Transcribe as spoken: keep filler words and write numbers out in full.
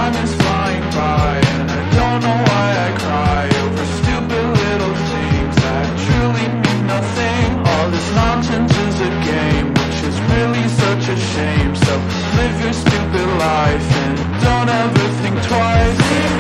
time is flying by, and I don't know why I cry over stupid little things that truly mean nothing. All this nonsense is a game, which is really such a shame. So live your stupid life and don't ever think twice.